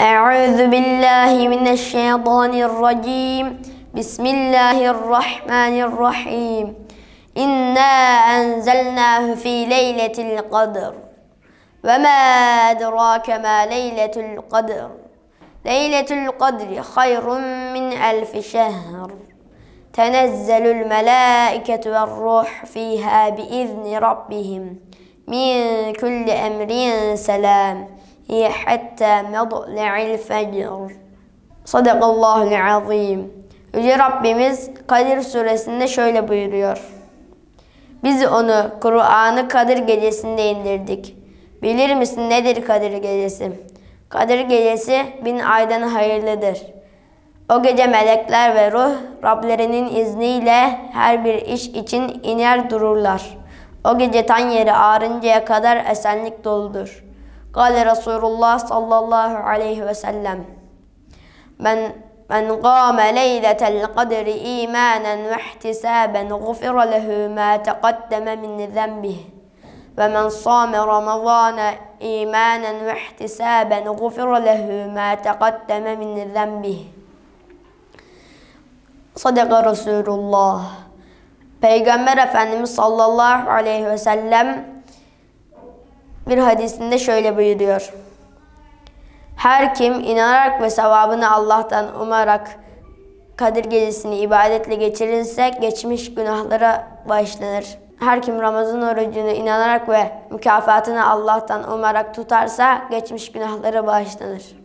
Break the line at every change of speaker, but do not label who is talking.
أعوذ بالله من الشيطان الرجيم بسم الله الرحمن الرحيم إنا أنزلناه في ليلة القدر وما أدراك ما ليلة القدر ليلة القدر خير من ألف شهر تنزل الملائكة والروح فيها بإذن ربهم من كل أمر سلام هي حتى مطلع الفجر. Sadakallahul azim. Yüce Rabbimiz Kadir suresinde şöyle buyuruyor. Biz onu Kur'an'ı Kadir gecesinde indirdik. Bilir misin nedir Kadir gecesi? Kadir gecesi 1000 aydan hayırlıdır. O gece melekler ve ruh Rablerinin izniyle her bir iş için iner dururlar. O gece tan yeri ağrıncaya kadar esenlik doludur. Kâle Resulullah sallallahu aleyhi ve sellem. Men qâme leyletel kadri îmânen ve ihtisâben gufira lehu mâ teqaddeme min zenbih. Ve men sâme Ramazâne îmânen ve ihtisâben gufira lehu mâ teqaddeme min zenbih. Sadaka Resulullah. Peygamber Efendimiz sallallahu aleyhi ve sellem bir hadisinde şöyle buyuruyor. Her kim inanarak ve sevabını Allah'tan umarak Kadir gecesini ibadetle geçirirse geçmiş günahlara bağışlanır. Her kim Ramazan orucunu inanarak ve mükafatını Allah'tan umarak tutarsa geçmiş günahlara bağışlanır.